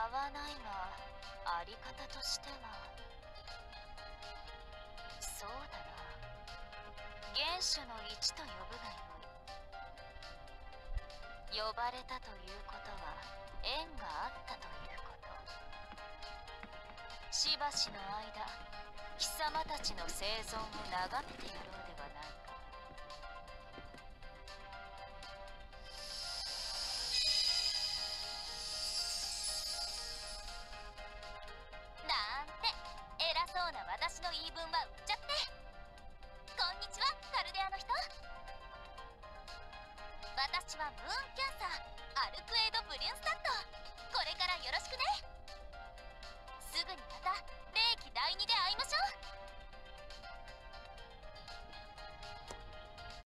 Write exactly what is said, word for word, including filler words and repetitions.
わないが、あり方としてはそうだな。原種の一と呼ぶがよい。呼ばれたということは縁があったということ。しばしの間貴様たちの生存を眺めてやろうではないか。なんて偉そうな私の言い分は売っちゃって。こんにちは、カルデアの人。私はムーンキャンサーアルクエイド・ブリュンスタッ